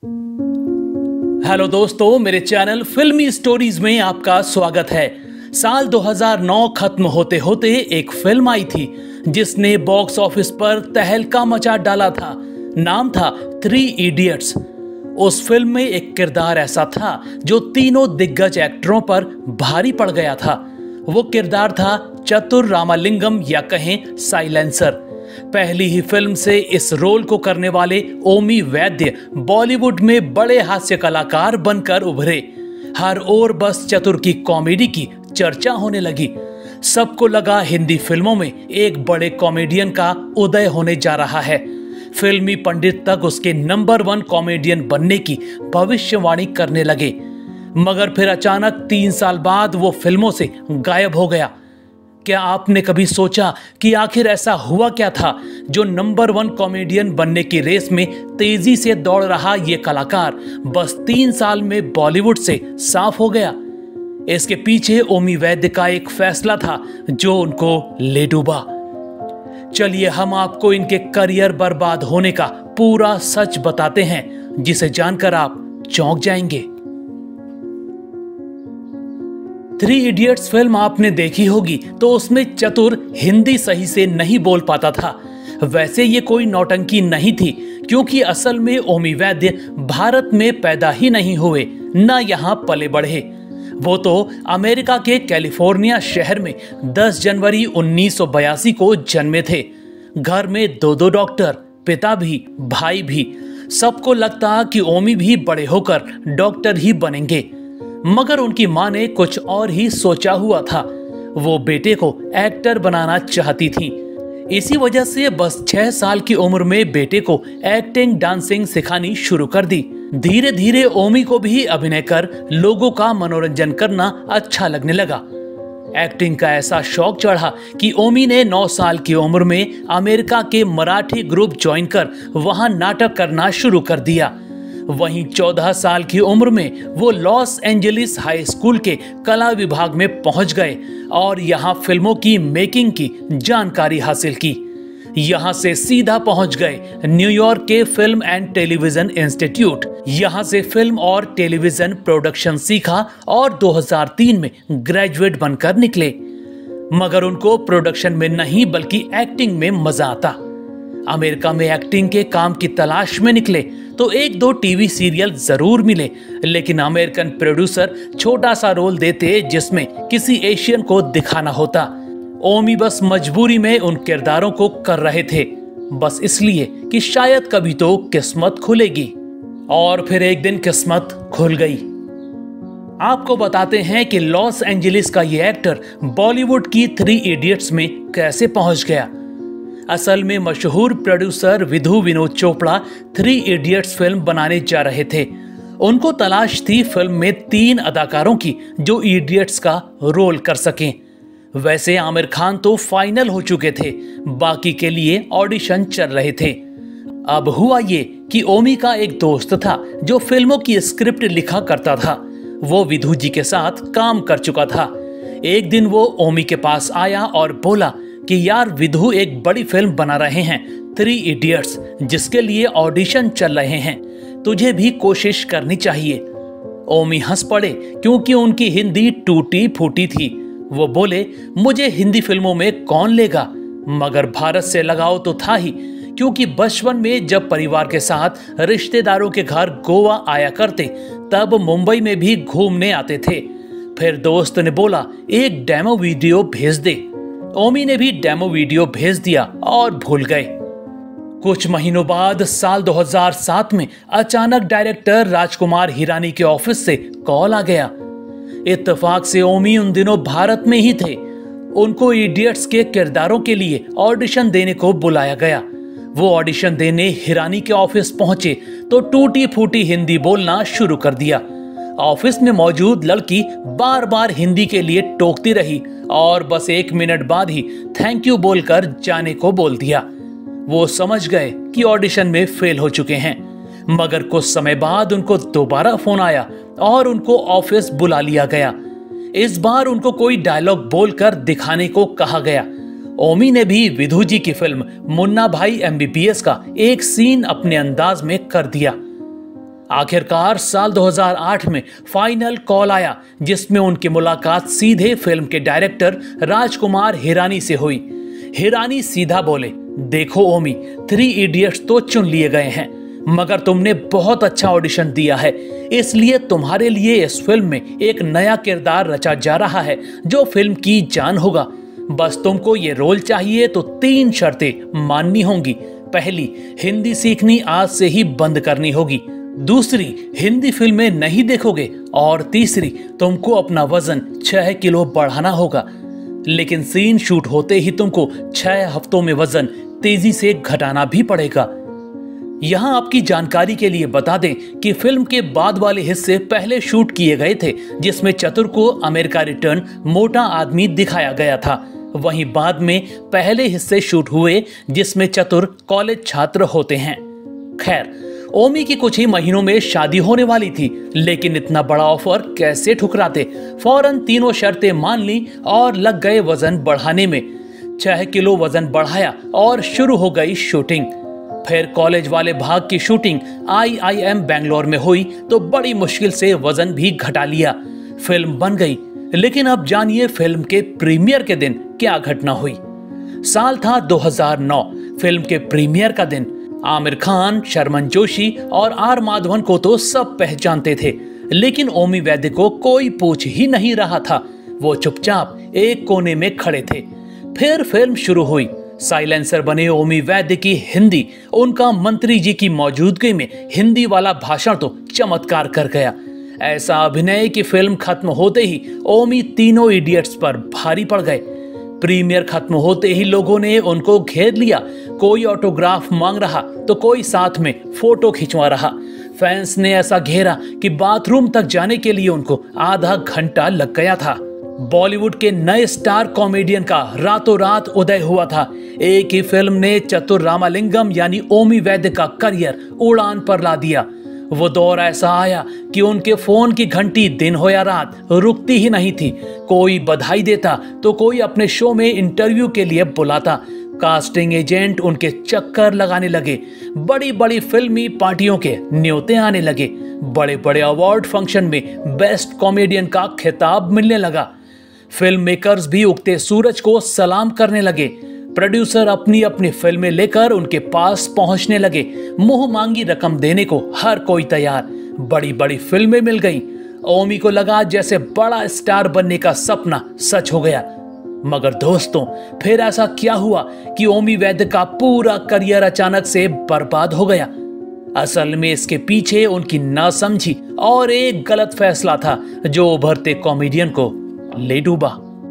Hello दोस्तों, मेरे channel फिल्मी स्टोरीज में आपका स्वागत है। साल 2009 खत्म होते होते एक फिल्म आई थी जिसने बॉक्स ऑफिस पर तहलका मचा डाला था। नाम था थ्री इडियट्स। उस फिल्म में एक किरदार ऐसा था जो तीनों दिग्गज एक्टरों पर भारी पड़ गया था। वो किरदार था चतुर रामालिंगम या कहें साइलेंसर। पहली ही फिल्म से इस रोल को करने वाले ओमी वैद्य बॉलीवुड में बड़े हास्य कलाकार बनकर उभरे। हर ओर बस चतुर की कॉमेडी की चर्चा होने लगी। सबको लगा हिंदी फिल्मों में एक बड़े कॉमेडियन का उदय होने जा रहा है। फिल्मी पंडित तक उसके नंबर 1 कॉमेडियन बनने की भविष्यवाणी करने लगे। मगर फिर अचानक 3 साल बाद वो फिल्मों से गायब हो गया। क्या आपने कभी सोचा कि आखिर ऐसा हुआ क्या था जो नंबर 1 कॉमेडियन बनने की रेस में तेजी से दौड़ रहा ये कलाकार बस 3 साल में बॉलीवुड से साफ हो गया? इसके पीछे ओमी वैद्य का एक फैसला था जो उनको ले डूबा। चलिए हम आपको इनके करियर बर्बाद होने का पूरा सच बताते हैं, जिसे जानकर आप चौंक जाएंगे। थ्री इडियट्स फिल्म आपने देखी होगी तो उसमें चतुर हिंदी सही से नहीं बोल पाता था। वैसे ये कोई नौटंकी नहीं थी, क्योंकि असल में ओमी वैद्य भारत में पैदा ही नहीं हुए, न यहाँ पले बढ़े। वो तो अमेरिका के कैलिफोर्निया शहर में 10 जनवरी 1982 को जन्मे थे। घर में 2 डॉक्टर, पिता भी भाई भी। सबको लगता कि ओमी भी बड़े होकर डॉक्टर ही बनेंगे, मगर उनकी मां ने कुछ और ही सोचा हुआ था। वो बेटे को एक्टर बनाना चाहती थी। इसी वजह से बस 6 साल की उम्र में बेटे को एक्टिंग डांसिंग सिखानी शुरू कर दी। धीरे धीरे ओमी को भी अभिनय कर लोगों का मनोरंजन करना अच्छा लगने लगा। एक्टिंग का ऐसा शौक चढ़ा कि ओमी ने 9 साल की उम्र में अमेरिका के मराठी ग्रुप ज्वाइन कर वहां नाटक करना शुरू कर दिया। वहीं 14 साल की उम्र में वो लॉस एंजलिस हाई स्कूल के कला विभाग में पहुंच गए और यहां फिल्मों की मेकिंग की जानकारी हासिल की। यहां से सीधा पहुंच गए न्यूयॉर्क के फिल्म एंड टेलीविजन इंस्टीट्यूट। यहां से फिल्म और टेलीविजन प्रोडक्शन सीखा और 2003 में ग्रेजुएट बनकर निकले। मगर उनको प्रोडक्शन में नहीं बल्कि एक्टिंग में मजा आता। अमेरिका में एक्टिंग के काम की तलाश में निकले तो 1-2 टीवी सीरियल जरूर मिले, लेकिन अमेरिकन प्रोड्यूसर छोटा सा रोल देते जिसमें किसी एशियन को दिखाना होता। ओमी बस मजबूरी में उन किरदारों को कर रहे थे, बस इसलिए कि शायद कभी तो किस्मत खुलेगी। और फिर एक दिन किस्मत खुल गई। आपको बताते हैं कि लॉस एंजलिस का ये एक्टर बॉलीवुड की थ्री इडियट्स में कैसे पहुंच गया। असल में मशहूर producer Vidhu Vinod Chopra Three Idiots film बनाने जा रहे थे। उनको तलाश थी फिल्म में 3 अदाकारों की जो इडियट्स का रोल कर सकें। वैसे आमिर खान तो फाइनल हो चुके थे, बाकी के लिए ऑडिशन चल रहे थे। अब हुआ ये कि ओमी का एक दोस्त था जो फिल्मों की स्क्रिप्ट लिखा करता था। वो विधु जी के साथ काम कर चुका था। एक दिन वो ओमी के पास आया और बोला कि यार विधु एक बड़ी फिल्म बना रहे हैं थ्री इडियट्स, जिसके लिए ऑडिशन चल रहे हैं, तुझे भी कोशिश करनी चाहिए। ओमी हंस पड़े क्योंकि उनकी हिंदी टूटी फूटी थी। वो बोले मुझे हिंदी फिल्मों में कौन लेगा, मगर भारत से लगाव तो था ही, क्योंकि बचपन में जब परिवार के साथ रिश्तेदारों के घर गोवा आया करते तब मुंबई में भी घूमने आते थे। फिर दोस्त ने बोला एक डेमो वीडियो भेज दे। ओमी ने भी डेमो वीडियो भेज दिया और भूल गए। कुछ महीनों बाद साल 2007 में अचानक डायरेक्टर राजकुमार हिरानी के ऑफिस से कॉल आ गया। इत्तेफाक से ओमी उन दिनों भारत में ही थे। उनको इडियट्स के किरदारों के लिए ऑडिशन देने को बुलाया गया। वो ऑडिशन देने हिरानी के ऑफिस पहुंचे तो टूटी फूटी हिंदी बोलना शुरू कर दिया। ऑफिस में मौजूद लड़की बार बार हिंदी के लिए टोकती रही और बस 1 मिनट बाद ही थैंक यू बोलकर जाने को बोल दिया। वो समझ गए कि ऑडिशन में फेल हो चुके हैं, मगर कुछ समय बाद उनको दोबारा फोन आया और उनको ऑफिस बुला लिया गया। इस बार उनको कोई डायलॉग बोलकर दिखाने को कहा गया। ओमी ने भी विधु जी की फिल्म मुन्ना भाई MBBS का एक सीन अपने अंदाज में कर दिया। आखिरकार साल 2008 में फाइनल कॉल आया, जिसमें उनकी मुलाकात सीधे फिल्म के डायरेक्टर राजकुमार हिरानी से हुई। हिरानी सीधा बोले, देखो ओमी, 3 इडियट्स तो चुन लिए गए हैं, मगर तुमने बहुत अच्छा ऑडिशन दिया है, इसलिए तुम्हारे लिए इस फिल्म में एक नया किरदार रचा जा रहा है जो फिल्म की जान होगा। बस तुमको ये रोल चाहिए तो 3 शर्तें माननी होंगी। पहली, हिंदी सीखनी आज से ही बंद करनी होगी। दूसरी, हिंदी फिल्में नहीं देखोगे। और तीसरी, तुमको अपना वजन 6 किलो बढ़ाना होगा। लेकिन सीन शूट होते ही तुमको 6 हफ्तों में वजन तेजी से घटाना भी पड़ेगा। यहां आपकी जानकारी के लिए बता दें कि फिल्म के बाद वाले हिस्से पहले शूट किए गए थे, जिसमें चतुर को अमेरिका रिटर्न मोटा आदमी दिखाया गया था। वहीं बाद में पहले हिस्से शूट हुए जिसमें चतुर कॉलेज छात्र होते हैं। खैर, ओमी की कुछ ही महीनों में शादी होने वाली थी, लेकिन इतना बड़ा ऑफर कैसे ठुकराते। फौरन तीनों शर्तें मान ली और लग गए वजन बढ़ाने में। 6 किलो वजन बढ़ाया और शुरू हो गई शूटिंग। फिर कॉलेज वाले भाग की शूटिंग IIM बेंगलोर में हुई तो बड़ी मुश्किल से वजन भी घटा लिया। फिल्म बन गई। लेकिन अब जानिए फिल्म के प्रीमियर के दिन क्या घटना हुई। साल था 2009। फिल्म के प्रीमियर का दिन। आमिर खान, शर्मन जोशी और आर माधवन को तो सब पहचानते थे, लेकिन ओमी वैद्य को कोई पूछ ही नहीं रहा था। वो चुपचाप एक कोने में खड़े थे। फिर फिल्म शुरू हुई। साइलेंसर बने ओमी वैद्य की हिंदी, उनका मंत्री जी की मौजूदगी में हिंदी वाला भाषण तो चमत्कार कर गया। ऐसा अभिनय कि फिल्म खत्म होते ही ओमी तीनों इडियट्स पर भारी पड़ गए। प्रीमियर खत्म होते ही लोगों ने उनको घेर लिया। कोई ऑटोग्राफ मांग रहा तो कोई साथ में फोटो खिंचवा रहा। फैंस ने ऐसा घेरा कि बाथरूम तक जाने के लिए उनको आधा घंटा लग गया था। बॉलीवुड के नए स्टार कॉमेडियन का रातों रात उदय हुआ था। एक ही फिल्म ने चतुर रामालिंगम यानी ओमी वैद्य का करियर उड़ान पर ला दिया। वो दौर ऐसा आया कि उनके फोन की घंटी दिन हो या रात रुकती ही नहीं थी। कोई बधाई देता तो कोई अपने शो में इंटरव्यू के लिए बुलाता। कास्टिंग एजेंट उनके चक्कर लगाने लगे। बड़ी बड़ी फिल्मी पार्टियों के न्योते आने लगे। बड़े बड़े अवार्ड फंक्शन में बेस्ट कॉमेडियन का खिताब मिलने लगा। फिल्म मेकर्स भी उगते सूरज को सलाम करने लगे। प्रोड्यूसर अपनी अपनी फिल्में लेकर उनके पास पहुंचने लगे। मुंह मांगी रकम देने को हर कोई तैयार। बड़ी बड़ी फिल्में मिल गईं। ओमी को लगा जैसे बड़ा स्टार बनने का सपना सच हो गया। मगर दोस्तों, फिर ऐसा क्या हुआ कि ओमी वैद्य का पूरा करियर अचानक से बर्बाद हो गया। असल में इसके पीछे उनकी नासमझी और एक गलत फैसला था जो उभरते कॉमेडियन को ले डूबा।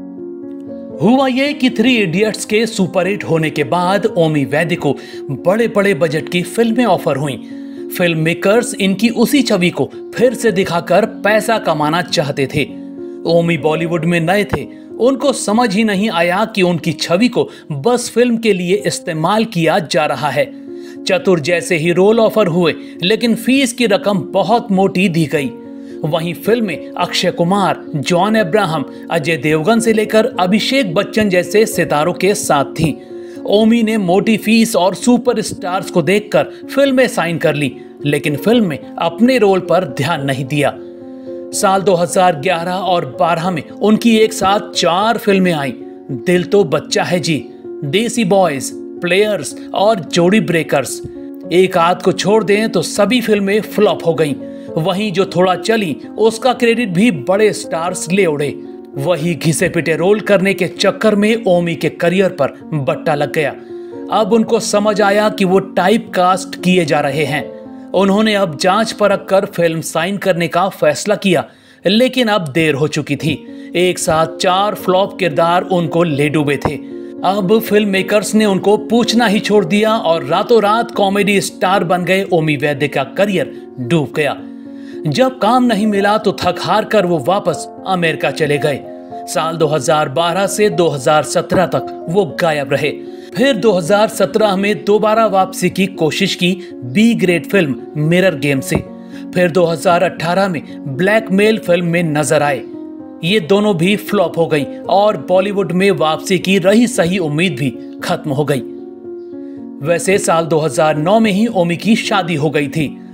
हुआ ये कि 3 इडियट्स के सुपरहिट होने के बाद ओमी वैद्य को बड़े बड़े बजट की फिल्में ऑफर हुईं। फिल्म मेकर्स इनकी उसी छवि को फिर से दिखाकर पैसा कमाना चाहते थे। ओमी बॉलीवुड में नए थे। उनको समझ ही नहीं आया कि उनकी छवि को बस फिल्म के लिए इस्तेमाल किया जा रहा है। चतुर जैसे ही रोल ऑफर हुए, लेकिन फीस की रकम बहुत मोटी दी गई। वहीं फिल्में अक्षय कुमार, जॉन अब्राहम, अजय देवगन से लेकर अभिषेक बच्चन जैसे सितारों के साथ थीं। ओमी ने मोटी फीस और सुपरस्टार्स को देखकर फिल्में साइन कर ली, लेकिन फिल्म में अपने रोल पर ध्यान नहीं दिया। साल 2011 और 12 में उनकी एक साथ 4 फिल्में आईं। दिल तो बच्चा है जी, देसी बॉयज, प्लेयर्स और जोड़ी ब्रेकर्स। एक आध को छोड़ दें तो सभी फिल्में फ्लॉप हो गईं। वहीं जो थोड़ा चली उसका क्रेडिट भी बड़े स्टार्स ले उड़े। वही घिसे पिटे रोल करने के चक्कर में ओमी के करियर पर बट्टा लग गया। अब उनको समझ आया कि वो टाइप कास्ट किए जा रहे हैं। उन्होंने अब जांच परख कर फिल्म साइन करने का फैसला किया, लेकिन अब देर हो चुकी थी। एक साथ 4 फ्लॉप किरदार उनको ले डूबे थे। अब फिल्म मेकर्स ने उनको पूछना ही छोड़ दिया और रातों रात कॉमेडी स्टार बन गए। ओमी वैद्य का करियर डूब गया। जब काम नहीं मिला तो थक हार कर वो वापस अमेरिका चले गए। साल 2012 से 2017 तक वो गायब रहे। फिर 2017 में दोबारा वापसी की कोशिश की B grade film Mirror Game से। फिर 2018 में ब्लैकमेल फिल्म में नजर आए। ये दोनों भी फ्लॉप हो गई और बॉलीवुड में वापसी की रही सही उम्मीद भी खत्म हो गई। वैसे साल 2009 में ही ओमी की शादी हो गई थी।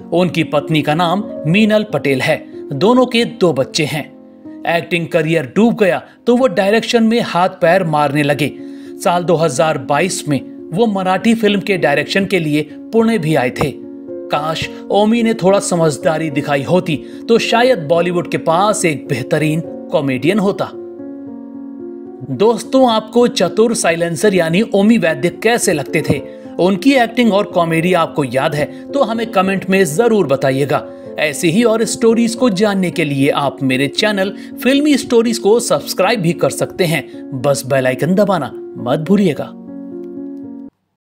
उनकी पत्नी का नाम मीनल पटेल है। दोनों के 2 बच्चे हैं। एक्टिंग करियर डूब गया तो वो डायरेक्शन में हाथ पैर मारने लगे। साल 2022 में वो मराठी फिल्म के डायरेक्शन के लिए पुणे भी आए थे। काश ओमी ने थोड़ा समझदारी दिखाई होती तो शायद बॉलीवुड के पास एक बेहतरीन कॉमेडियन होता। दोस्तों, आपको चतुर साइलेंसर यानी ओमी वैद्य कैसे लगते थे? उनकी एक्टिंग और कॉमेडी आपको याद है तो हमें कमेंट में जरूर बताइएगा। ऐसे ही और स्टोरीज को जानने के लिए आप मेरे चैनल फिल्मी स्टोरीज को सब्सक्राइब भी कर सकते हैं। बस बेल आइकन दबाना मत भूलिएगा।